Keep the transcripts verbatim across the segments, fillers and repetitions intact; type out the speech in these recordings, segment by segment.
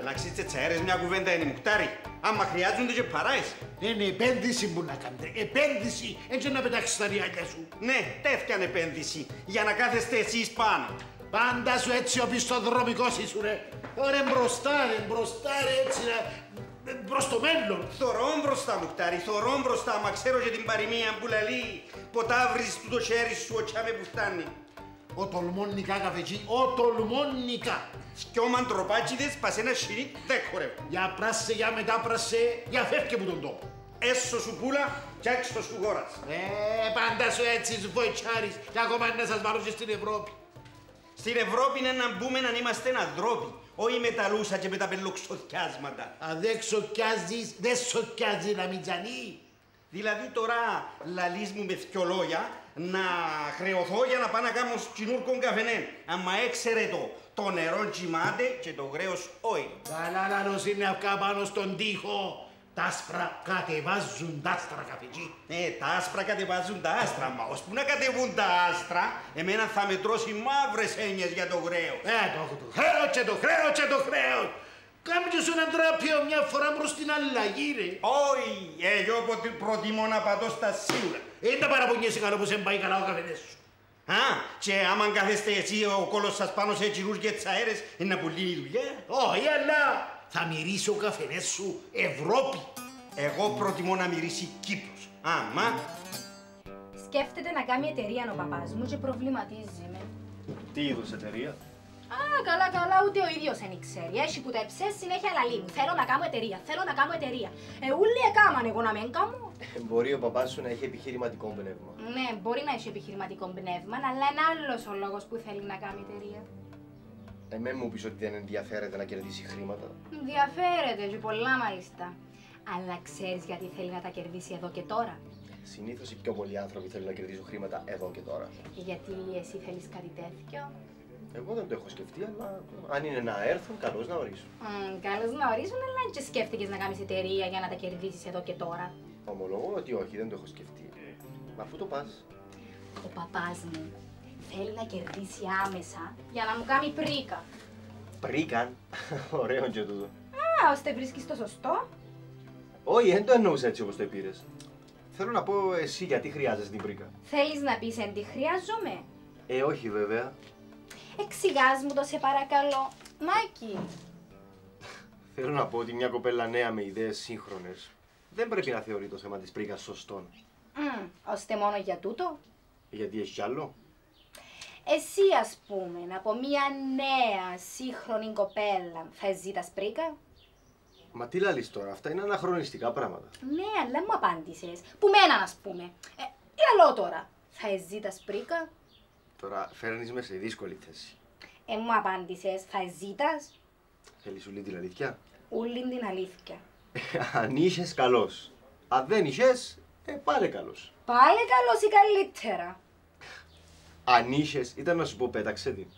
αλλάξετε τσαέρες μια κουβέντα είναι μουχτάρι. Άμα χρειάζονται και παράες. Είναι επένδυση που να κάνετε. Επένδυση. Έτσι να πετάξεις τα ριάκια σου. Ναι, τέτοιαν επένδυση. Για να κάθεστε εσείς πάνω. Πάντα σου έτσι ο πιστοδρομικός είσαι, ρε. Ωραία, μπροστά, ρε, μπροστά, ρε, έτσι, ρε. Προς το μέλλον. Θωρώ μπροστά, μουχτάρι, θωρώ μπροστά. Μα ξέρω και την παροιμία που λαλεί. Ποτά βρεις του το χέρι σου, ο τσάμε που φτάνει. Ο τολμόνικα καφετζή, ο τολμόνικα. Σκιό μαντροπάτσιδες, πας ένα σιρί, δεν χορεύω. Για πράσε, για μετά πράσε, για φεύγε μου τον τόπο. Έσω σου πουλα κι άξω σου χώρας. Ε, πάντα σου έτσι σου βοητσάρεις και ακόμα να σας βάλω και στην Ευρώπη. Στην Ευρώπη είναι να μπούμε να είμαστε ανθρώποι, όχι με τα λούσα και με τα πελοξοθιάσματα. Αν δεν σοκιάζεις, δεν σοκιάζει να μην τζανεί. Δηλαδή τώρα λαλείς μου με δυο λόγια να χρεωθώ για να πάω να κάνω σκηνούρκον καφενέ. Άμα έξερε το, το νερό κοιμάται και το γραίος όχι. Καλά λαλός είναι αυκά πάνω στον τοίχο. Τα άσπρα κατεβάζουν τα άστρα, καφετζή. Ναι, τα άσπρα κατεβάζουν τα άστρα, μα ώσπου να κατεβούν τα άστρα, εμένα θα με τρώσει μαύρες έννοιες για το γραίος. Ε, το έχω το χρέος και το χρέος και το χρέος. Κάμψε σου έναν τράπιο μια φορά προς την αλλαγή, ρε. Όχι, εγώ προτιμώ να πατώ στα σίγουρα. Είναι τα παραπονιέσαι καλό που σε πάει καλά ο καφενές σου. Α, και άμα καθέστε εσύ ο κόλος σας πάνω σε τσιρούς και τσαέρες, είναι να πουλεί η δουλειά. Όχι, αλλά θα μυρίσει ο καφενές σου Ευρώπη. Εγώ προτιμώ να μυρίσει Κύπρος. Άμα. Σκέφτεται να κάνει εταιρεία ο παπάς μου και προβληματίζει με. Τι είδους εταιρεία? Α, καλά, καλά, ούτε ο ίδιος δεν ξέρει. Έχει που τα εψές συνέχεια λαλεί μου. Θέλω να κάνω εταιρεία, θέλω να κάνω εταιρεία. Ε, ούλοι έκαναν, εγώ να μην κάνω. Μπορεί ο παπάς σου να έχει επιχειρηματικό πνεύμα. Ναι, μπορεί να έχει επιχειρηματικό πνεύμα, αλλά είναι άλλος ο λόγος που θέλει να κάνει εταιρεία. Εμέ μου πεις ότι δεν ενδιαφέρεται να κερδίσει χρήματα. Ενδιαφέρεται και πολλά μάλιστα. Αλλά ξέρεις γιατί θέλει να τα κερδίσει εδώ και τώρα. Συνήθως οι πιο πολλοί άνθρωποι θέλουν να κερδίσουν χρήματα εδώ και τώρα. Γιατί εσύ θέλεις κάτι τέτοιο. Εγώ δεν το έχω σκεφτεί, αλλά αν είναι να έρθουν, καλώς να ορίσουν. Mm, καλώς να ορίσουν, αλλά και σκέφτηκες να κάνεις εταιρεία για να τα κερδίσεις εδώ και τώρα. Ομολογώ ότι όχι, δεν το έχω σκεφτεί. Μα αφού το πας. Ο παπάς μου θέλει να κερδίσει άμεσα για να μου κάνει πρίκα. Πρίκαν. Ωραίο και τούτο. Α, ώστε βρίσκεις το σωστό. Όχι, δεν το εννοούσα έτσι όπως το πήρες. Θέλω να πω εσύ γιατί χρειάζεσαι την πρίκα. Θέλεις να πεις εν τι χρειάζομαι. Ε, όχι βέβαια. Εξηγάς μου το σε παρακαλώ, Μάκη. Θέλω να πω ότι μια κοπέλα νέα με ιδέες σύγχρονες δεν πρέπει να θεωρεί το θέμα της πρίκας σωστόν. Mm, ώστε μόνο για τούτο. Γιατί έχει κι άλλο. Εσύ ας πούμε, από μια νέα σύγχρονη κοπέλα θα ζήτας πρίκα. Μα τι λαλείς τώρα, αυτά είναι αναχρονιστικά πράγματα. Ναι, αλλά μου απάντησες. Που μένα ας πούμε. Ε, λαλό τώρα. Θα ζήτας πρίκα. Τώρα φέρνεις με σε δύσκολη θέση. Ε, μου απάντησες. Θα ζήτας. Θέλεις ούλη την αλήθεια. Ούλη την αλήθεια. Αν είχες καλός. Αν δεν είχες, ε, πάλι καλός. Πάλι καλός ή καλύτερα. Αν είχες, ήταν να σου πω πέταξε την.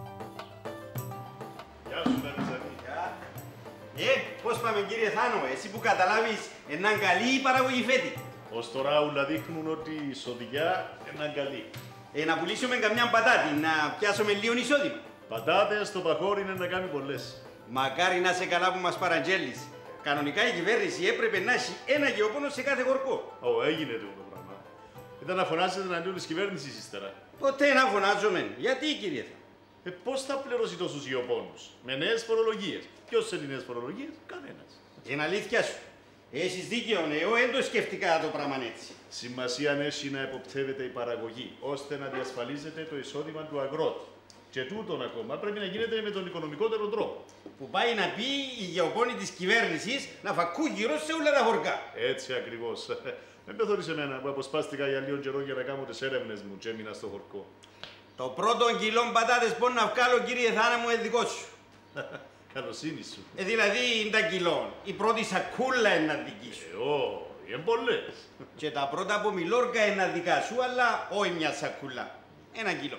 Γεια σου, Βερνιζάκη. Ε, πώς πάμε κύριε Θάνο, εσύ που καταλάβεις έναν καλή παραγωγή φέτη. Ως τώρα όλα δείχνουν ότι η σοδιά είναι καλή. Ε, να πουλήσουμε καμιά πατάτη, να πιάσουμε λίγο εισόδημα. Πατάτες στο παχώρι είναι να κάνει πολλές. Μακάρι να είσαι καλά που μας παραγγέλνεις. Κανονικά η κυβέρνηση έπρεπε να έχει ένα γεωπόνο σε κάθε χορκό. Ω, έγινε το πράγμα. Ήταν να φωνάσετε εναντίον της κυβέρνησης ύστερα. Ποτέ να φωνάζομαι. Γιατί κύριε Θάνο. Ε, πώς θα πληρώσει τόσους γεωπόνους. Με νέες φορολογίες. Ποιος θέλει νέες φορολογίες, κανένας. Είναι αλήθεια σου. Έχεις δίκιο, ναι, εγώ δεν το σκεφτικά το πράγμα έτσι. Σημασία έχει να εποπτεύεται η παραγωγή, ώστε να διασφαλίζεται το εισόδημα του αγρότη. Και τούτον ακόμα πρέπει να γίνεται με τον οικονομικότερο τρόπο. Που πάει να πει οι γεωπόνοι της κυβέρνησης να φακούν γύρω σε όλα τα χωρκά. Έτσι ακριβώς. Με πεθωρείς εμένα που αποσπάστηκα για λίγο καιρό για να κάνω τις έρευνες μου και έμεινα στο χορκό. Το πρώτο κιλό πατάτες μπορεί να βγάλω, κύριε Θάνα μου, είναι δικό σου. Καλοσύνη σου. Ε, δηλαδή είναι τα κιλό. Η πρώτη σακούλα είναι δική σου. Ε, όχι, είναι πολλές. Και τα πρώτα από Μιλόρκα είναι δικά σου, αλλά όχι μια σακούλα. Ένα κιλό.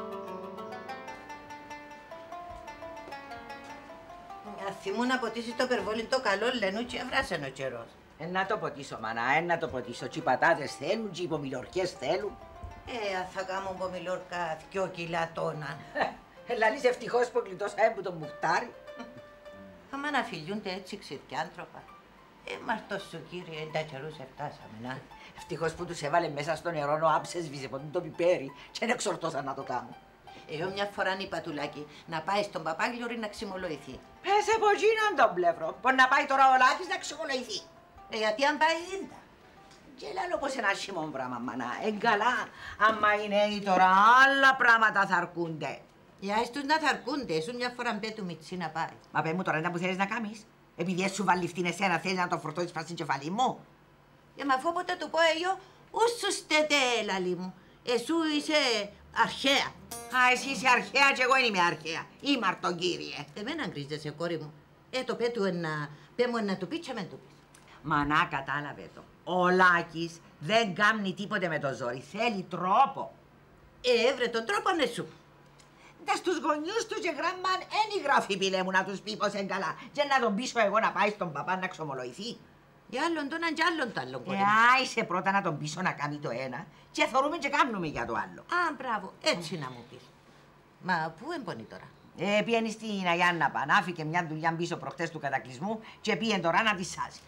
Θυμού να ποτίσεις το περβόλι το καλό λένε και βράσαν ο καιρός. Ε, να το ποτίσω, μάνα, ε, να το ποτίσω. Τι οι πατάτες θέλουν, τι οι υπομιλορκές θέλουν. Ε, αν θα κάνω πομιλόρκα δυο κιλά τόνα. Ε, λαλείς ευτυχώς που γλιτώσα έμπου το μουχτάρι. Θα Άμα να φιλιούνται έτσι ξεδιάντροπα. Ε, μαρτός σου κύριε, τα καιρούς εφτάσαμε, να. Ευτυχώς που τους έβαλε μέσα στο νερό ο άψες βίζε ποτέ το πιπέρι και δεν εξορτώσαν να το κάνουν. Εγώ μια φορά είπα του Λάκη να πάει στον Παπάγλιουρη να ξυμολογηθεί. Πες από εκείνον τον πλευρό, πως να πάει τώρα ο Λάκης να ξυμολογηθεί. Ε, γιατί αν πάει ίντα. Και λάλο πως ένα χειμών πράγμα, μανά. Εγκαλά, άμα οι νέοι τώρα άλλα πράγματα θα αρκούνται. Για τους να θα αρκούνται, ήσουν μια φορά μπέ του Μιτσί να πάει. Μα πες μου τώρα ένα που θέλεις να κάνεις. Επειδή έτσι σου βάλει φτήν εσένα, θέλεις να το φορτώσεις πας στην κεφαλή μου. Ε, μα αφού όποτε του πω εγώ, ούσου στέτε, λαλί μου. Εσού είσαι αρχαία. Α, εσύ είσαι αρχαία και εγώ δεν είμαι αρχαία. Είμαι αρτοκύριε. Εμένα γκρίζεσαι, κόρη μου. Ε, το πέ του ένα, πέ μου ένα του πει και μεν του πεις. Μανά, κατάλαβε το. Ο Λάκης δεν κάνει τίποτε με το ζόρι. Θέλει τρόπο. Ε, έβρε τον τρόπο ναι σου. Ντα στους γονιούς του και γράμμαν ένι γράφει πιλέ μου να τους πει πως είναι καλά. Και να τον πείσω εγώ να πάει στον παπά να ξομολογηθεί. Για άλλον τον και άλλον το άλλον, κόρη Ε, μου. άισε πρώτα να τον πείσω να κάνει το ένα και θεωρούμε και κάνουμε για το άλλο. Α, μπράβο, έτσι να μου πεις. Μα πού εμπονεί τώρα. Ε, πήγαινε στην Αγιάννα Πανάφη μια δουλειά πίσω προχτές του κατακλυσμού και πήγαινε τώρα να τη σάζει.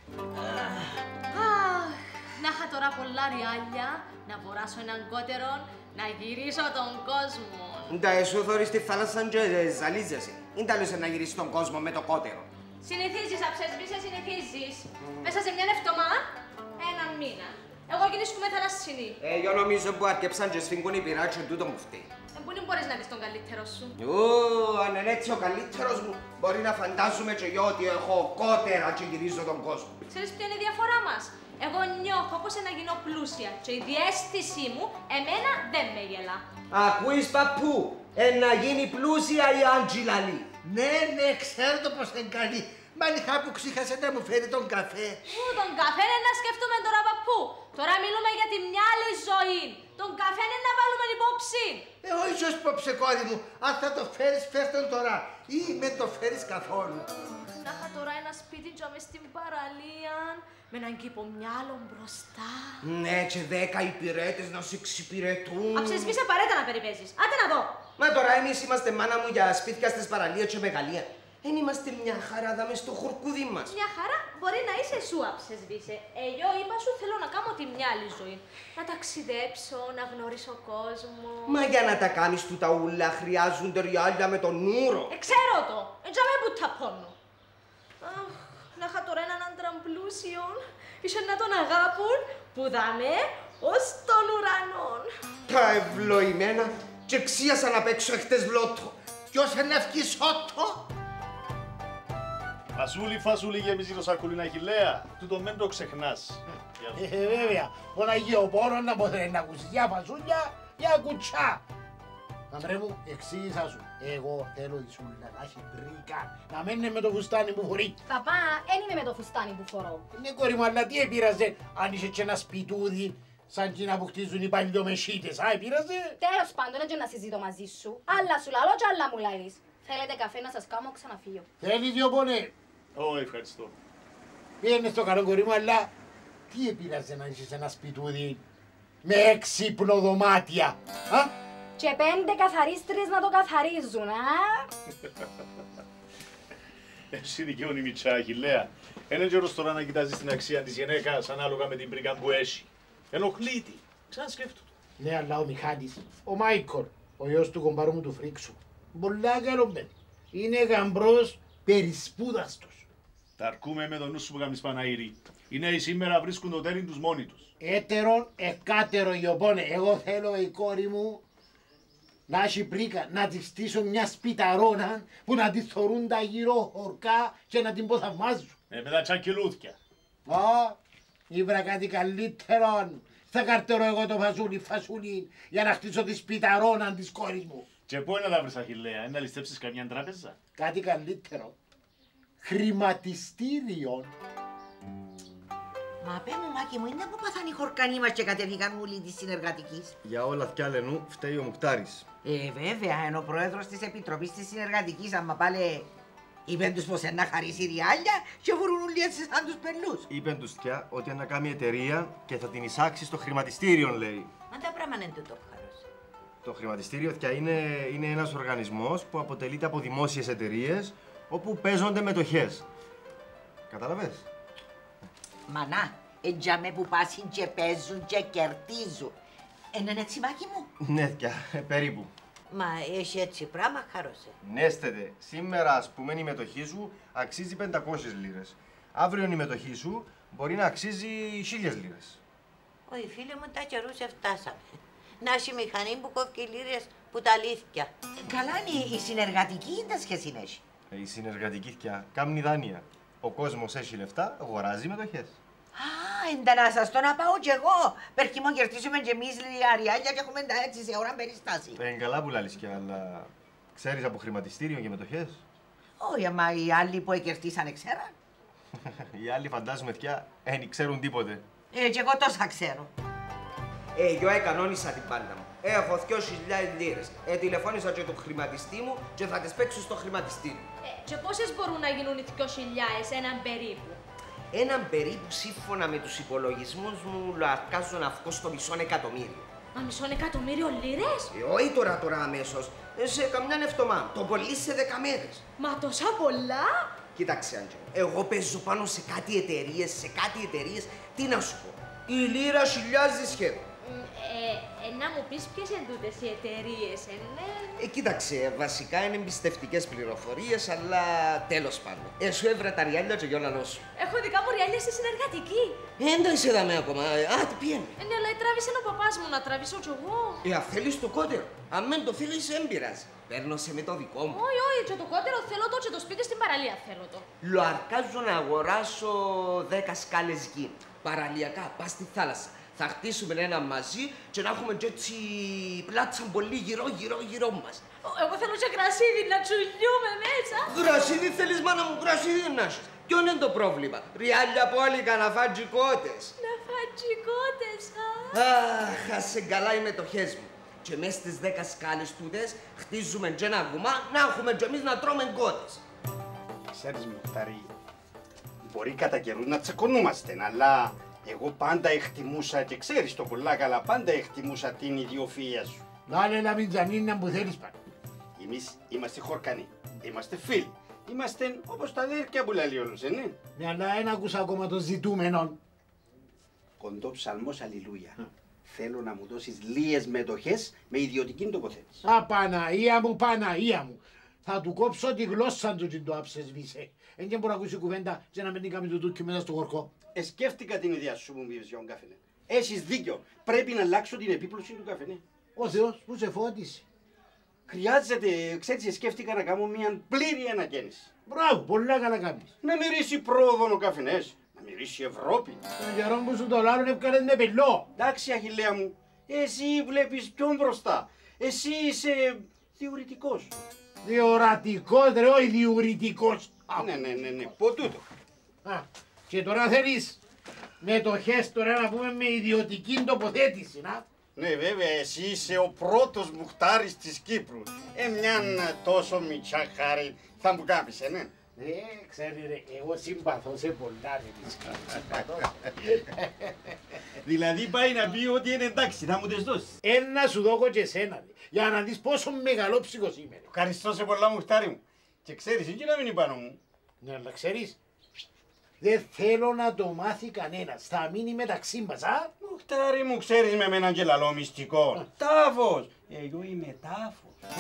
Αχ, να είχα τώρα πολλά ριάλια, να βοράσω έναν κότερο, να γυρίσω τον κόσμο. Ντα εσύ θωρείς τη θάλασσα και ζαλίζεσαι. Είναι τα λες να γυρίσεις τον κόσμο με το κότερο. Συνηθίζεις, αψέσβησε, συνηθίζεις. Μέσα σε μια εβδομάδα, έναν μήνα. Εγώ γυρίσκουμε θαλασσινή. Ε, εγώ νομίζω που αρκέψαν και σφίγγουν οι πειρά και τούτο μου φταίει. Ε, πού δεν μπορείς να δεις τον καλύτερο σου. Ω, αν είναι έτσι ο καλύτερος μου, μπορεί να φαντάζομαι και εγώ ότι έχω κότερα και γυρίζω τον κόσμο. Ξέρεις ποια είναι η διαφορά μας. Εγώ νιώθω πως να γίνω πλούσια και η διαίσθησή μου εμένα δεν με γελά. Ακούεις παππού, ε, να γίνει πλούσια η Άντζιλα Λί. Ναι, ναι, ξέρω το πως είναι καλή. Μα λιχά που ξύχασε να μου φέρει τον καφέ. Πού τον καφέ είναι να σκεφτούμε τώρα παππού. Τώρα μιλούμε για τη μια άλλη ζωή. Τον καφέ είναι να βάλουμε υπόψη. Ε, όχι ίσως πόψε κόρη μου. Αν θα το φέρεις, φέρ' τον τώρα. Ή με το φέρεις καθόλου. Να είχα τώρα ένα σπίτι και μες στην παραλία, με έναν κήπο μυάλων μπροστά. Ναι, και δέκα υπηρέτες να σε εξυπηρετούν. Αψεσβήσε παρέτα να περιπέζεις. Άντε να δω. Μα τώρα εμείς είμαστε μάνα μου για σπίτια στις παραλίες και μεγαλεία. Εν είμαστε μια χαρά δάμε στο χορκούδι μας. Μια χαρά μπορεί να είσαι σου αψεσβήσε. Εγώ είπα σου θέλω να κάνω τη μια άλλη ζωή. Να ταξιδέψω, να γνωρίσω κόσμο. Μα για να τα κάνεις τούτα ούλα χρειάζονται ριάλια με τον ούρο. Ε, ξέρω το. Έτσι με που τα πόνο. Αχ, να είχα τώρα έναν άντρα πλούσιο. Είσαι να τον αγάπουν που δάμε ως τον ουρανό. Τα ευλοημένα και ξίασαν απ' έξω εχθές βλότο. Ποιος είναι ευκής ότο. Φασούλη, φασούλη γεμίζει το σακούλι να χιλέα. Τούτο μεν το ξεχνάς. Ε, βέβαια, τον Αγίο Πόρο να μπορεί να ακούσει για φασούλια, για κουτσά. Αμρέ μου, εξήγησα σου. Εγώ θέλω η Σούλα να έχει μπρίκα, να μένει με το φουστάνι που φορεί. Παπά, δεν είμαι με το φουστάνι που φορώ. Ναι, κόρη μου, αλλά τι επήραζε αν είσαι και ένα σπιτούδι σαν εκείνα που χτίζουν οι παλιομεσίτες, α, επήραζε. Τέλος πάντων, έτσι να συζητώ μαζί σου. Άλλα σου λαλώ και άλλα μου λαλείς. Θέλετε καφέ να σας κάνω, ξαναφύγω. Θέλει δυο πόνε. Ω, ευχαριστώ. Πήγαινε στο καλό κόρη μου, αλλά τι επήραζε να είσαι ένα σπιτούδι με έξι δωμάτια, α? Και πέντε καθαρίστρες να το καθαρίζουν, α. Εσύ δικαιώνει η μητσά, Αχιλλέα. Είναι καιρός τώρα να κοιτάζεις την αξία της γυναίκας ανάλογα με την πρίκα που έχει. Ενοχλεί τη. Ξανασκέφτου το. Ναι, αλλά ο Μιχάλης, ο Μάικορ, ο γιος του κομπάρου μου του Φρίξου, πολλά καλό παιδί. Είναι γαμπρός περισπούδαστος. Τα αρκούμε με τον νου σου που κάνεις Παναήρη. Οι νέοι σήμερα βρίσκουν το τέριν τους μόνοι τους. Έτερον, εκάτερο γιοπώνε. Εγώ θέλω η κόρη μου να έχει πρίκα, να τη στήσω μια σπιταρόνα που να τη θωρούν τα γύρω χορκά και να την ποθαυμάζουν. Ε, με τα τσακελούθια. Α, ήβρα κάτι καλύτερο. Θα καρτερώ εγώ το φασούλι, φασούλι, για να χτίσω τη σπιταρόνα της κόρης μου. Και πού είναι να τα βρεις, Αχιλλέα, είναι να ληστέψεις καμιά τράπεζα. Κάτι καλύτερο. Χρηματιστήριο. Μα πέ μου, Μάκη μου, είναι που πάθαν οι χορκανοί μας και κατεβήκαν όλοι της συνεργατικής. Για όλα θκιά λενού φταίει ο Μουκτάρης. Ε, βέβαια, είναι ο πρόεδρος της Επιτροπής της Συνεργατικής, άμα πάλε είπεν τους πως να χαρίσει ριάλια και βρουν όλοι έτσι σαν τους πελούς. Είπεν τους θκιά ότι να κάνει εταιρεία και θα την εισάξει στο χρηματιστήριο, λέει. Μα τα πράγματα είναι τούτο χαρός. Το χρηματιστήριο θκιά είναι, είναι ένας οργανισμός που αποτελείται από δημόσιες εταιρείες όπου παίζονται μετοχές. Κατάλαβες? Μανά, εντιαμέ που πάσουν και παίζουν και κερδίζουν. Είναι έτσι, Μάκη μου? Ναι, θκιά, περίπου. Μα έχει έτσι πράγμα, Χαρώσε. Νέστετε, σήμερα ας πούμε η μετοχή σου αξίζει πεντακόσιες λίρες. Αύριο η μετοχή σου μπορεί να αξίζει χίλιες λίρες. Όχι, φίλε μου, τα καιρούσε φτάσαμε. Να έχει μηχανή που κόβει λίρες που τα αλήθεια. Καλά είναι η συνεργατική, τα σχέση έχει. Η συνεργατική θκιά κάνει δάνεια. Ο κόσμος έχει λεφτά, αγοράζει μετοχές. Α, εντά σας το να πάω κι εγώ. Περχημόν κερδίσουμε κι εμείς αριάλια και έχουμε τα έτσι σε ώρα περιστάση. Είναι καλά που λάλης κι, αλλά ξέρεις από χρηματιστήριο και μετοχές. Όχι, αμα οι άλλοι που κερδίσανε ξέραν. Οι άλλοι φαντάζομαι θκιά, δεν ξέρουν τίποτε. Ε, κι εγώ τόσα ξέρω. Ε, εγώ εκανόνισα την πάντα μου. Έχω δύο χιλιάδες λίρες. Ε, τηλεφώνησα και το χρηματιστή μου και θα τις παίξω στο χρηματιστή μου. Ε, και πόσες μπορούν να γίνουν οι δύο χιλιάδες, έναν περίπου? Έναν περίπου σύμφωνα με τους υπολογισμούς μου λαρκάζω να βγω στο μισό εκατομμύριο. Μα μισό εκατομμύριο λίρες? Ε, όχι τώρα τώρα αμέσως. Ε, σε καμιά εβδομάδα. Το πολύ σε δέκα μέρες. Μα τόσα πολλά? Κοίταξε, Άντζελο. Εγώ παίζω πάνω σε κάτι εταιρείες, σε κάτι εταιρείες. Τι να σου πω. Η λίρα χιλιάζει σχεδόν. Ε, ε, να μου πεις ποιες είναι τούτες οι εταιρείες, ε, ναι. Ε, κοίταξε, βασικά είναι εμπιστευτικές πληροφορίες, αλλά τέλος πάντων. Ε, σου έβρα τα ριάλια και γιόλαλό σου. Έχω δικά μου ριάλια στη συνεργατική. Ε, δεν το είσαι δαμέ ακόμα. Α, τι πιένει. Ε, ναι, αλλά τράβησε ο παπάς μου, να τραβήσω κι εγώ. Ε, αν θέλεις το κότερο. Αν δεν το θέλεις, δεν πειράζει. Παίρνω σε με το δικό μου. Όχι, όχι, και το κότερο θέλω το και το σπίτι στην παραλία θέλω το. Λοαρκάζω να αγοράσω δέκα σκάλες γη. Παραλιακά, πας στη θάλασσα. Θα χτίσουμε ένα μαζί και να έχουμε και έτσι πλάτσα πολύ γύρω γύρω γύρω μας. Εγώ θέλω και κρασίδι να τσουλιούμε μέσα. Κρασίδι θέλεις, μάνα μου, κρασίδι να έχεις. Ποιο είναι το πρόβλημα? Ριάλια πόλικα να φατζικότες. Να φατζικότες, α. Αχ, ας σε καλά οι μετοχές μου. Και μέσα στις δέκα σκάλες τούτες χτίζουμε και ένα γουμά να έχουμε και εμείς να τρώμε κότες. Ξέρεις, Μουχτάρη, μπορεί κατά καιρούς να τσακωνούμαστε, αλλά εγώ πάντα εκτιμούσα, και ξέρεις το πολλά καλά, πάντα εκτιμούσα την ιδιοφυΐα σου. Λάλε να μην τζανίναν που θέλεις πάνω. Εμείς είμαστε χορκανοί, είμαστε φίλοι. Είμαστε όπως τα αδέρφια που λέει όλους, ναι. Ναι, αλλά δεν άκουσα ακόμα το ζητούμενο. Κοντό ψαλμός αλληλούια. Θέλω να μου δώσεις λίγες μετοχές με ιδιωτική τοποθέτηση. Α, Παναία μου, Παναία μου. Θα του κόψω τη γλώσσα του και το άψεσβήσε. Εν και μπορεί να ακούσει κουβέντα και να μην την κάνει το τούκι μέσα στο χορκό. Ε, σκέφτηκα την ιδέα σου που μου είπες για τον καφενέ. Έχεις δίκιο. Πρέπει να αλλάξω την επίπλωση του καφενέ. Ο Θεός που σε φώτισε. Χρειάζεται, ξέρεις, σκέφτηκα να κάνω μια πλήρη ανακαίνιση. Μπράβο, πολλά καλά κάνεις. Να μυρίσει πρόοδο ο καφενές, να μυρίσει Ευρώπη. Τον καιρό που σου το λάλλον εύκαλες με πελό. Εντάξει, Αχιλλέα μου, εσύ βλέπεις πιο μπροστά. Εσύ είσαι διουρητικός. Διορατικός ρε, όχι διουρητικός. Ναι, ναι, ναι, ναι, πω τούτο. Α, και τώρα θέλεις μετοχές τώρα να πούμε με ιδιωτική τοποθέτηση, να. Ναι, βέβαια, εσύ είσαι ο πρώτος μουχτάρης της Κύπρου. Ε, μιαν τόσο μητσά χάρη θα μου κάνεις, ε, ναι. Ε, ξέρει ρε, εγώ συμπαθώ σε πολλά ρε μισκά. Δηλαδή πάει να πει ότι είναι εντάξει, θα μου τις δώσεις. Ένα σου δώκω και εσένα, ρε, για να δεις πόσο μεγαλόψυχος είμαι. Ευχαριστώ σε πολλά μουχτάρι μου. Και ξέρεις, εκεί να μείνει πάνω μου. Ναι, αλλά ξέρεις, δεν θέλω να το μάθει κανένας. Θα μείνει μεταξύ μας, α. Μουχτάρι μου, ξέρεις με έναν και λαλό μυστικό. Τάφος. Εγώ είμαι τάφος.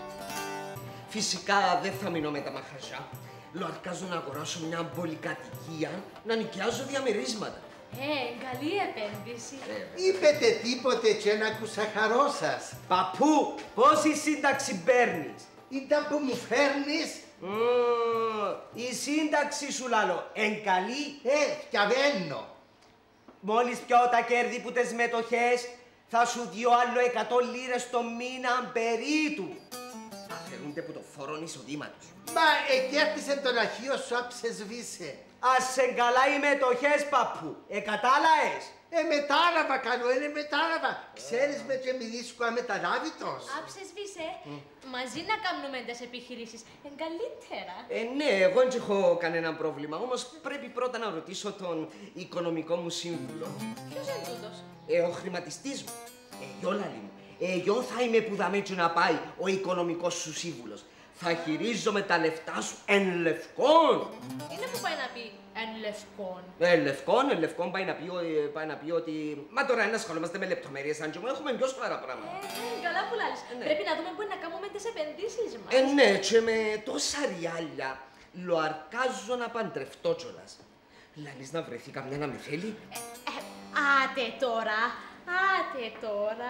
Φυσικά δεν θα μείνω με τα μαχαζιά. Λοαρκάζω να αγοράσω μια πολυκατοικία να νοικιάζω διαμερίσματα. Ε, καλή επένδυση. Είπετε τίποτε και να ακουσαχαρώ σας. Παππού, πόση σύνταξη παίρνεις? Ήταν που μου φέρνεις. Mm, η σύνταξη σου λαλό, εν καλή. Ε, φτιαβαίνω. Μόλις πιάω τα κέρδη που τες μετοχές, θα σου διώ άλλο εκατό λίρες το μήνα περίτου. Αφαιρούνται που το φόρον εισοδήματος. Μα εκέρδισε τον αρχείο σου άψεσβήσε. Ας σε καλά οι μετοχές, παππού. Ε, κατάλαες. Ε, μετάλαβα κάνω, είναι μετάλαβα. Ξέρεις με και μιλήσκω αμεταλάβητος. Άψεσβήσε, μαζί να κάνουμε τις επιχειρήσεις. Ε, καλύτερα. Ε, ναι, εγώ δεν έχω κανένα πρόβλημα. Όμως πρέπει πρώτα να ρωτήσω τον οικονομικό μου σύμβουλο. Ποιος είναι τούτος? Ε, ο χρηματιστής μου. Ε, γιόλαλη μου. Ε, γιον θα είμαι που δαμέ να πάει ο οικονομικός σου σύμβουλος. Θα χειρίζομαι τα λεφτά σου εν λευκόν. Είναι που πάει να πει εν λευκόν. Εν λευκόν, εν λευκόν πάει να πει, ε, πάει να πει ότι. Μα τώρα να ασχολούμαστε με λεπτομέρειες, αν και μου έχουμε πιο σοβαρά πράγματα. Ε, καλά που λάλλεις. Ε, ναι. Πρέπει να δούμε πού να κάνουμε τις επενδύσεις μας. Ε, ναι, και με τόσα ριάλια λοαρκάζω να παντρευτώ κιόλας. Λαλείς να βρεθεί καμιά να με θέλει. Ε, ε, άτε τώρα, άτε τώρα.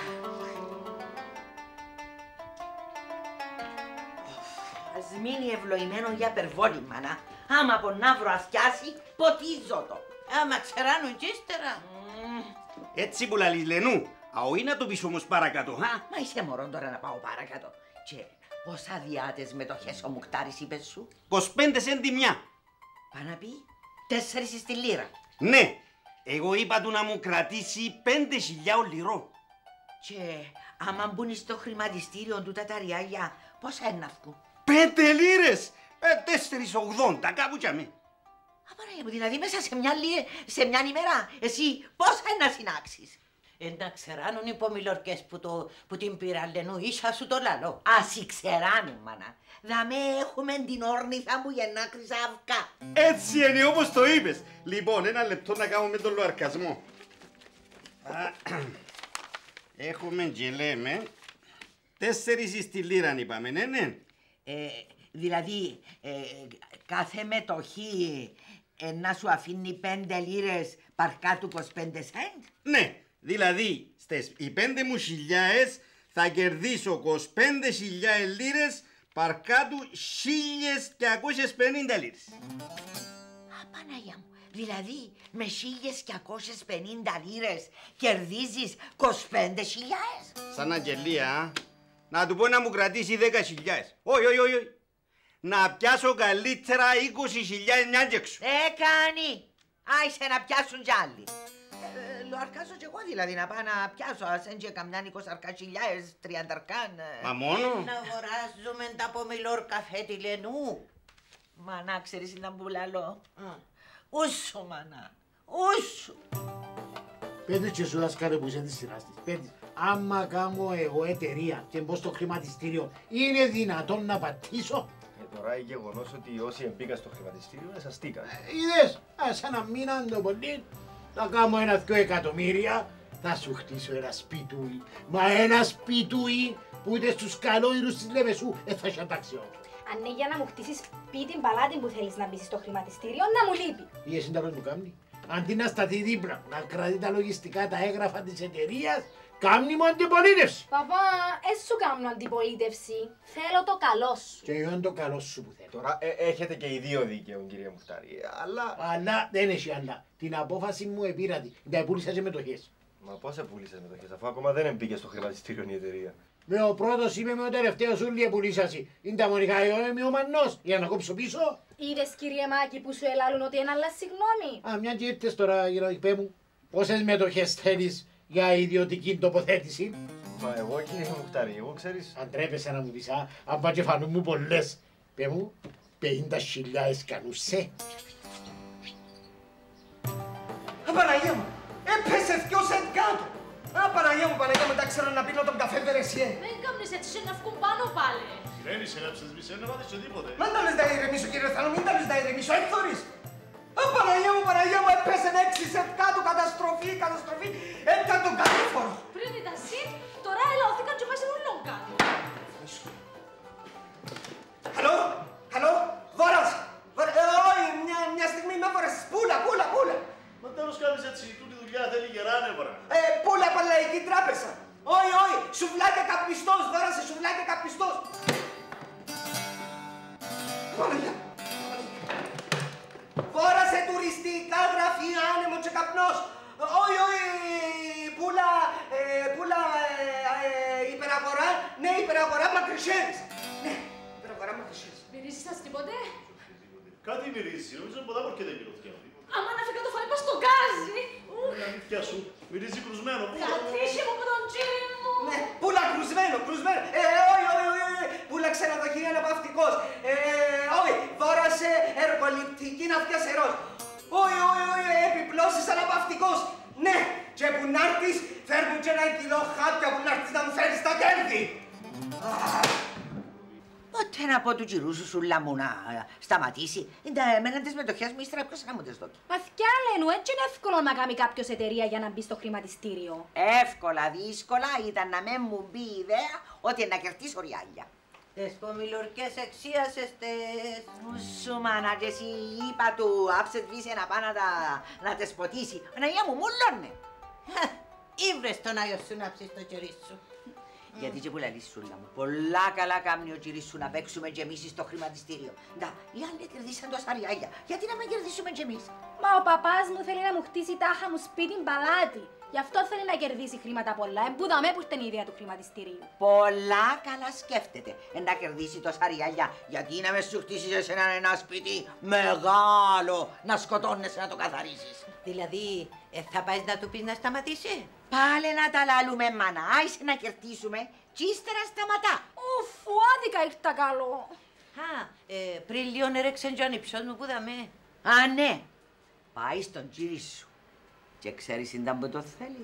Ας μείνει ευλογημένο για περβόλη, μάνα. Άμα από να βρω αθιάσει, ποτίζω το. Άμα ξεράνουν κι ύστερα. Έτσι που λαλείς Λενού, αόι να το πεις όμως παρακάτω, χα. Μα είσαι μωρό τώρα να πάω παρακάτω. Και πόσα διάτες μετοχές ο Μουκτάρης είπες σου. είκοσι πέντε σέντι μια. Πά να πει, τέσσερις στη λίρα. Ναι, εγώ είπα του να μου κρατήσει πέντε χιλιάδες λιρό. Και άμα μπουν στο χρηματιστήριο του τα ριάλια, πόσα είναι αυκού. Πέντε λίρες! Ε, τέσσερις ογδόντα, κάπου κι αμέ. Απαράγε μου, δηλαδή μέσα σε μια, λί... σε μια ημέρα, εσύ πόσα είναι να συνάξεις. Ε, να ξεράνουν οι πομιλορκές που, το, που την πήραν Λενού, ίσα σου το λαλό. Ας ξεράνουν, μάνα. Δαμέ έχουμε την όρνηθα που γεννά χρυσαύκα. Έτσι είναι όπως το είπες. Λοιπόν, ένα λεπτό να κάνουμε τον λοαρκασμό. Έχουμε και λέμε τέσσερις στη λίρα είπαμε, ναι, ναι. Ε, δηλαδή, ε, κάθε μετοχή ε, να σου αφήνει πέντε λίρες παρκάτου είκοσι πέντε σέντ. Ναι, δηλαδή στις οι πέντε μου χιλιάες θα κερδίσω είκοσι πέντε χιλιάδες λίρες παρκάτου χίλιες διακόσιες πενήντα λίρες. Α, Παναγιά μου, δηλαδή με χίλιες διακόσιες πενήντα λίρες κερδίζεις είκοσι πέντε χιλιάδες. Σαν αγγελία, να του πω να μου κρατήσει δέκα χιλιάδες. Όχι, όχι, όχι. Να πιάσω καλύτερα είκοσι χιλιάδες μια και έξω. Ε, κάνει. Άισε να πιάσουν κι άλλοι. Ε, λοαρκάζω κι εγώ δηλαδή να πάω να πιάσω. Ας έντια καμιάν είκοσι χιλιάδες, τριάντα αρκάν. Μα μόνο. Να αγοράζουμε τα πομιλόρ καφέ τη Λενού. Μανά, ξέρεις να μπουλαλώ. Ούσου, μανά. Ούσου. Πέντε και σου δάσκαλε που είσαι της σειράς της. Πέντε. Άμα κάνω εγώ εταιρεία και μπω στο χρηματιστήριο, είναι δυνατόν να πατήσω. Ε, τώρα είναι γεγονός ότι όσοι μπήκαν στο χρηματιστήριο εσαστήκαν. Ε, είδες, ας ένα μήνα το πολύ, θα κάνω ένα δυο εκατομμύρια, θα σου χτίσω ένα σπιτούι. Μα ένα σπιτούι που ούτε στους καλόιρους της Λεβεσού ε, θα έχει ανταξιό. Αν είναι για να μου χτίσεις σπίτι παλάτι που θέλεις να μπεις στο χρηματιστήριο, να μου λείπει. Η εσύ τα που κάνει. Αντί να σταθεί δίπλα, να κρατεί τα λογιστικά, τα έγγραφα της εταιρείας, κάνει μου αντιπολίτευση. Παπά, ε σου κάνω αντιπολίτευση. Θέλω το καλό σου. Και εγώ είναι το καλό σου που θέλω. Τώρα ε, έχετε και οι δύο δίκαιο, κύριε Μουχτάρη, αλλά... Αλλά δεν έχει άλλα. Την απόφαση μου επήρατη. Τα πούλησα σε μετοχές. Μα πώς επούλησες μετοχές, αφού ακόμα δεν μπήκε στο χρηματιστήριο η εταιρεία. Με ο πρώτος είμαι με ο τελευταίος ούλοι επουλήσασαι. Είναι τα μονικά εγώ είμαι ο μανός. Για να κόψω πίσω. Είδες κύριε Μάκη που σου ελάλουν ότι είναι άλλα συγγνώμη. Α, μια και ήρθες τώρα γύρω πέ μου. Πόσες μετοχές θέλεις για ιδιωτική τοποθέτηση. Μα εγώ κύριε Μουχτάρη, εγώ ξέρεις... Αν τρέπεσαι να μου πεις, α, αν πά και φανούν μου πολλές. Πέ μου, πενήντα χιλιάδες κανούσε. Α, Παναγία μου, έπεσες δυο σεντ κάτω. Α, Παναγία μου, Παναγία μου, τα ξέρω να πίνω τον καφέ Βερεσιέ. Μην κάνεις έτσι, σε να βγουν πάνω πάλι. Ηρέμησε να ψεσβήσει, να πάτε σε τίποτε. Μην τα λες να ηρεμήσω, κύριε Θάνο, μην τα λες να ηρεμήσω, έκθωρεις. Α, Παναγία μου, Παναγία μου, έπεσε έξι σεντ κάτω, καταστροφή, καταστροφή. Έπιαν τον κατήφορο. Πριν ήταν συν, τώρα ελώθηκαν και βάζουν ούλον κάτω. Χαλό, χαλό, Βόρας. Βόρα- ε, Όχι, μια, μια στιγμή με έβορες. Πούλα, πούλα, πούλα. Μα τέλος κάνεις έτσι, τούτη δουλειά θέλει γεράνευρα. Ε, πούλα Πανελλαϊκή Τράπεζα. Όχι, όχι, σουβλάκια καπνιστός, δώρασε σουβλάκια καπνιστός. Παναγιά. Φόρασε τουριστικά γραφεία, άνεμο και καπνός. Όχι, όχι, πούλα, ε, πούλα, ε, ε, υπεραγορά, ναι, υπεραγορά Μακρυσέρης. Ναι, υπεραγορά Μακρυσέρης. Μυρίζεις σας τίποτε. Κάτι μυρίζει, νομίζω πολλά μπορείτε μυρωδιά. Άμα να φύγω το φάει πως το γκάζι. Είναι αλήθεια σου, μυρίζει κρουσμένο. Κατήσι μου με τον τζίρι μου. Ναι, πούλα κρουσμένο, κρουσμένο. Ε, όχι, όχι, όχι, όχι. Πούλα ξενοδοχεία αναπαυτικός. Ε, όχι, φόρασε εργοληπτική ναυτιά σερός. Όχι, όχι, όχι, επιπλώσεις αναπαυτικός. Ναι, και που να έρθεις, φέρ' μου και ένα κιλό χάπια που να έρθεις να μου φέρεις τα κέρδη. Πότε να πω του κυρού σου σούλα μου να σταματήσει. Εμένα τις μετοχές μου ύστερα ποιος να μου τις δώσει. Παθιά Λένου, έτσι είναι εύκολο να κάνει κάποιος εταιρεία για να μπει στο χρηματιστήριο. Εύκολα, δύσκολα ήταν να μην μου μπει η ιδέα ότι να κερδίσω ριάλια. Τις πομιλορκές εξίασες τες... Σου μάνα και εσύ είπα του άψε βίσε να πάει να, τα, να τες ποτίσει. Αναγία μου μουλώνε. Ήβρες τον Άγιο σου να ψεις το κερί σου. Γιατί και που λαλείς σούλα μου, πολλά καλά κάνει ο κύρις σου να παίξουμε κι εμείς στο χρηματιστήριο. Ντα, οι άλλοι κερδίσαν τόσα ριάλια, γιατί να μην κερδίσουμε κι εμείς. Μα ο παπάς μου θέλει να μου χτίσει τάχα μου σπίτι παλάτι. Γι' αυτό θέλει να κερδίσει χρήματα πολλά. Εμπούδαμε που ήταν η ιδέα του χρηματιστηρίου. Πολλά καλά σκέφτεται. Ε, να κερδίσει τόσα ριάλια, γιατί να με σου χτίσεις εσένα ένα σπίτι μεγάλο, να σκοτώνεσαι να το καθαρίσεις. Δηλαδή, ε, θα πάεις να του πεις να σταματήσει. Πάλε να τα λάλουμε, μάνα. Άισε να κερδίσουμε, κι ύστερα σταματά. Ουφ, άδικα ήρθα καλό. Α, ε, πριν λίγο έρεξαν κι ο ανιψός μου που δαμε. Α, ναι. Πάει στον κύρι σου. Και ξέρεις ήταν που το θέλει.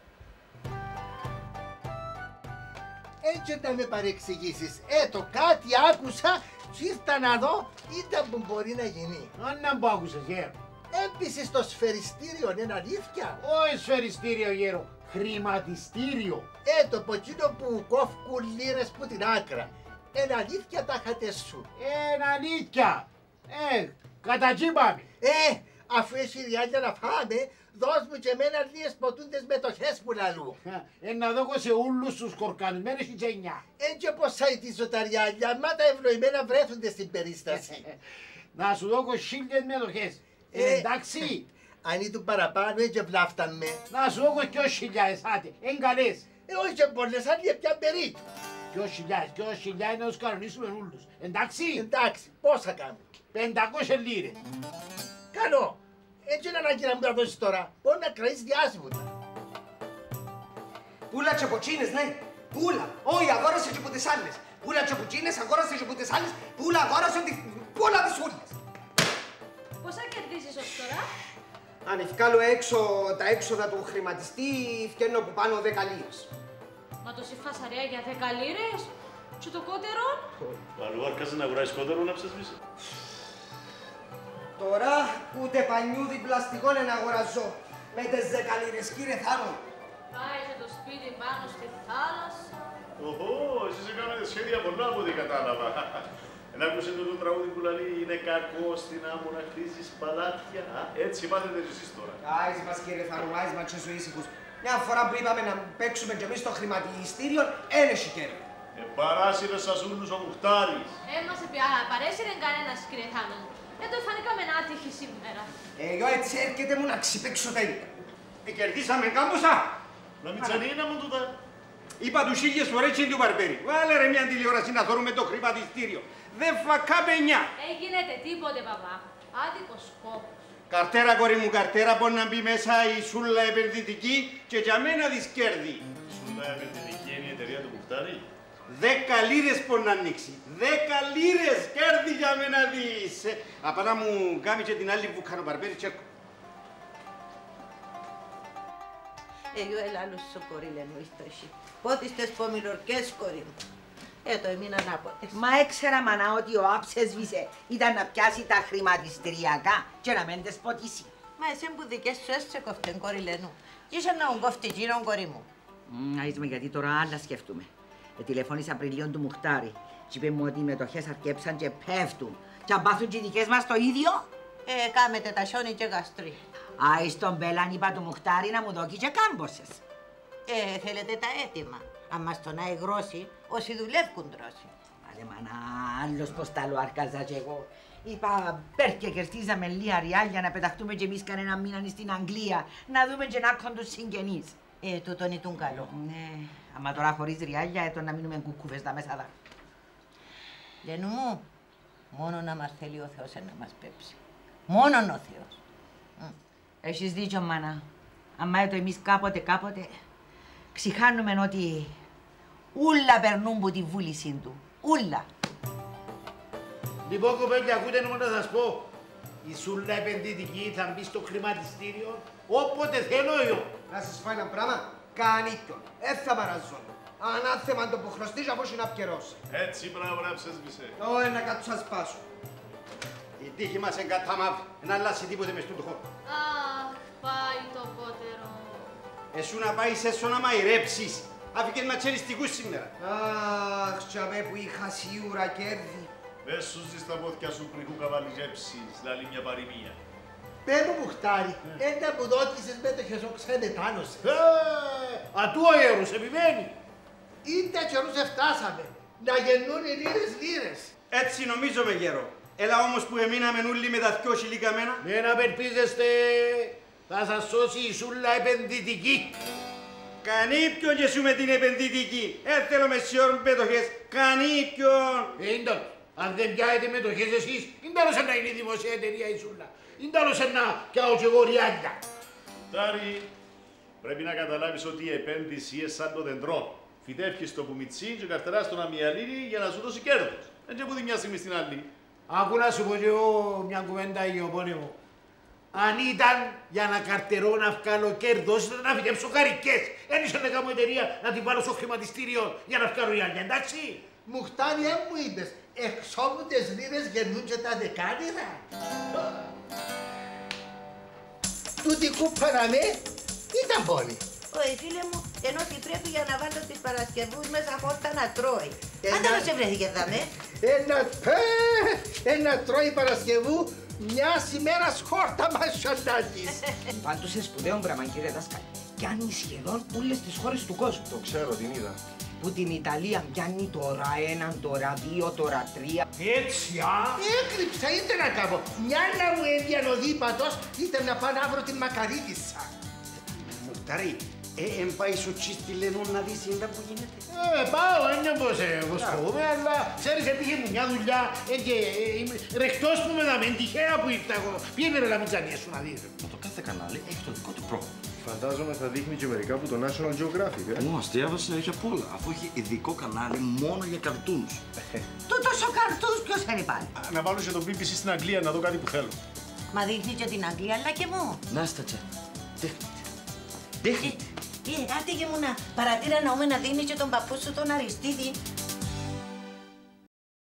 Έτσι να με παρεξηγήσεις. Ε, το κάτι άκουσα και ήρθα να δω ήταν που μπορεί να γίνει. Αν που άκουσες, γέρο. Έμπησες στο σφαιριστήριο, είναι αλήθεια. Όχι σφαιριστήριο, γέρο. Χρηματιστήριο. Ε, το ποτσίνο που κόφκουν λίρες που την άκρα. Είναι αλήθεια τα χατές σου. Είναι αλήθεια. Ε, κατά εκεί πάμε. Ε, αφού έχει ριάλια να φάμε, δώσ' μου και εμένα λίγες ποτούντες μετοχές που λαλού. Ε, να δω σε όλους τους κορκανημένους και εννιά. Ε, και πώς θα ητήσω τα ριάλια, μα τα ευνοημένα βρέθονται στην περίσταση. Να σου δω χίλιες μετοχές. Ε, εντάξει. Αν ήταν παραπάνω, έτσι βλάφταν με. Να σου δω και όσοι χιλιάδες, άντε, εν καλές. Ε, όχι και πολλές, άλλοι πια περίπου. Και όσοι χιλιάδες, και όσοι χιλιάδες να τους κανονίσουμε όλους. Εντάξει. Εντάξει, πώς θα κάνουμε. Πεντακόσιες λίρες. Καλό. Έτσι είναι ανάγκη να μου τα δώσεις τώρα. Μπορεί να κρατήσεις διάσημοτα. Πούλα και ποτσίνες, ναι. Πούλα. Όχι, αγόρασε και που τις άλλες. Πούλα και ποτσίνες, αγόρασε και που τις άλλες. Πούλα, αγόρασε τη... Πούλα τις ούλες. Πόσα κερδίζεις ως τώρα? Αν ευκάλω έξω τα έξοδα του χρηματιστή, φτιάχνω που πάνω δέκα λίρες. Μα τόση φασαρία για δέκα λίρες? Και το κότερο? Αλλού άρκασε να αγοράσεις κότερο να ψεσβήσει. Τώρα ούτε πανιούδι πλαστικό να αγοραζώ. Με τις δέκα λίρες, κύριε Θάνο. Πάει και το σπίτι πάνω στη θάλασσα. Οχο, εσείς έκανατε σχέδια πολλά από ό,τι κατάλαβα. Εν άκουσε το, το τραγούδι που λέει είναι κακό στην άμμο να χτίζεις παλάτια. Α, έτσι μάθετε κι εσείς τώρα. Άις μας κύριε Θάνο, άις μας και σου ήσυχους. Μια φορά που είπαμε να παίξουμε κι εμείς στο χρηματιστήριο, ένεση κέρδη. Ε, παράσυρες σας ούλους ο Μουχτάρης. Ε, μας παρέσυρε κανένας, κύριε Θάνο. Ε, το φανήκαμε άτυχοι σήμερα. Ε, εγώ έτσι έρχεται μου να ξυπέξω τέλεια. Ε, κερδίσαμε κάμποσα. Να μην τσανίνα μου τούτα. Είπα τους χίλιες φορές και του Μπαρμπέρι. Βάλε ρε μια τηλεόραση να θωρούμε το χρηματιστήριο. Δεν φακάμε εννιά. Ε, γίνεται τίποτε, παπά. Άδικος κόπος. Καρτέρα, κορί μου, καρτέρα, μπορεί να μπει μέσα η σούλα επενδυτική και για μένα της κέρδη. Η σούλα επενδυτική είναι η εταιρεία του Μουχτάρη. Δέκα λίρες μπορεί να ανοίξει. Δέκα λίρες κέρδη για μένα δεις. Απά να μου κάνει και την άλλη που κάνω Μπαρμπέρι και έρχομαι. Εγώ ελάλους σου κορί λένε είστε εσύ. Πότε στις πομιλορκές κορί μου. Ε, το έμειναν άποτες. Μα έξερα μανά ότι ο άψες βίσε ήταν να πιάσει τα χρηματιστηριακά και να μην τες ποτίσει. Μα εσύ που δικές σου έσαι κοφτέν κορί λένε. Και είσαι να κοφτεί γύρω κορί μου. Να είσαι γιατί τώρα άλλα σκέφτομαι. Ε, τηλεφώνησα πριν λίγο του Μουχτάρη και είπε μου ότι οι μετοχές αρκέψαν και πέφτουν. Και αν πάθουν και οι δικές μας το ίδιο. Ε, κάμετε τα σιόνι και γαστρί. Άι στον Μπέλαν είπα του Μουχτάρη να μου δώκει και κάμποσες. Ε, θέλετε τα έτοιμα. Αν μας τον αεγρώσει, όσοι δουλεύουν τρώσει. Μάλε μάνα, άλλος πως τα άρκαζα κι εγώ. Είπα, πέρ και κερδίζαμε λίγα ριάλια να πεταχτούμε κι εμείς κανένα μήνα στην Αγγλία, να δούμε και να έχουν τους συγγενείς. Ε, τούτον ήταν καλό. Ναι, άμα τώρα χωρίς ριάλια, έτω να μείνουμε κουκούβες τα μέσα δά. Λένου μου, μόνο να μας θέλει ο Θεός να μας πέψει. Μόνον ο Θεός. Έχεις δίκιο, μάνα. Άμα έτω εμείς κάποτε κάποτε, ξηχάνουμε ότι ούλα περνούν που τη βούλησή του. Ούλα. Λοιπόν, κοπέλια, ακούτε να να σας πω. Η σούλα επενδυτική θα μπει στο χρηματιστήριο όποτε θέλω εγώ. Να σας πω ένα πράγμα, κανίκιο. Δεν θα παραζώνω. Ανάθεμα το που χρωστείς από όσοι να πιερώσει. Έτσι μπράβο να ψέσμισε. Ω, να κάτσω σας σπάσω. Η τύχη μας είναι κατάμαυρη, να αλλάξει τίποτε μες του χώρο. Αχ, πάει το πότερο. Εσού να πάει σε έσω να μαϊρέψεις, αφήκες να τσελιστικούς σήμερα. Αχ, τσαμέ που είχα σίγουρα κέρδη. Πες σου στα πόδια σου πριν που καβαλιζέψεις, λαλή μια παροιμία. Πέ μου Μουχτάρη, έντα που δότησες μέτοχες ο ξενετάνος. Ατού ο Ιερούς επιμένει. Είτε καιρούς εφτάσαμε, να γεννούν οι λίρες λίρες. Έτσι νομίζω με γέρο. Έλα όμως που εμείναμε όλοι με τα δυο χιλίκαμένα. Μην απελπίζεστε, θα σας σώσει η σούλα επενδυτική. Κανίπιον και σου με την επενδυτική. Ε, θέλω με σιόρν πέτοχες. Κανίπιον. Ε, είναι αν δεν πιάετε μετοχές εσείς, είναι τέλος να είναι η δημοσία εταιρεία η σούλα. Είναι τέλος να πιάω και εγώ ριάλια. Τάρι, πρέπει να καταλάβεις ότι η επένδυση είναι σαν το δεντρό. Φυτεύχεις το πουμιτσί και καρτεράς τον αμυαλίρι για να σου δώσει κέρδος. Δεν και που δει μια στιγμή στην άλλη. Άκου να σου πω και εγώ μια κουβέντα γεωπόνιμο. Αν ήταν για να καρτερώ να βγάλω κέρδος, ήταν να φυτέψω καρικές. Δεν ήσαν να κάνω εταιρεία να την βάλω στο χρηματιστήριο για να βγάλω ριάλια, εντάξει. Μουχτάρη, ε, μου είπες, εξώπου τις λίρες γεννούν και τα δεκάλιρα. Τούτη κούπα να με, ήταν πόνη. Ωι φίλε μου, ενώ ότι πρέπει για να βάλω τις Παρασκευούς μέσα χόρτα να τρώει. Ένα- Άντε μας βρέθηκε δάμε. Ένα, ε, ένα τρώει Παρασκευού, μια ημέρα χόρτα μας σαντάζεις. Πάντως σε σπουδαίο πράγμα, κύριε δάσκαλε. Πιάνει σχεδόν όλες τις χώρες του κόσμου. Το ξέρω, την είδα. Που την Ιταλία πιάνει τώρα έναν, τώρα δύο, τώρα τρία. Έτσι, α. Έκρυψα, είτε να κάνω. Μια να μου έβγαινε ο δίπατος, ήταν να πάω να βρω την μακαρίτισσα. Μουτάρι, ε, εν πάει σου τσι στη Λενόν να δεις είδα που γίνεται. Ε, πάω, είναι πως βοσκοβούμε, αλλά ξέρεις, έτυχε μου μια δουλειά ε, και ε, είμαι ρεκτός που με δαμέν, τυχαία που ήρθα εγώ. Πήγαινε ρε λαμιτζανίες σου να δεις. Μα το κάθε κανάλι έχει το δικό του πρόγραμμα. Φαντάζομαι θα δείχνει και μερικά από το National Geographic, ε. Μου αστείαβασε, έχει απ' όλα, αφού έχει ειδικό κανάλι μόνο για καρτούνους. Τούτος ο καρτούς ποιος είναι πάλι. Να βάλω και το μπι μπι σι στην Αγγλία να δω κάτι που θέλω. Μα δείχνει και την Αγγλία, αλλά και μου. Να στατσε. Δείχνει. Ε, άντε και μου να παρατήρα να ούμε να δίνει και τον παππού σου τον Αριστίδη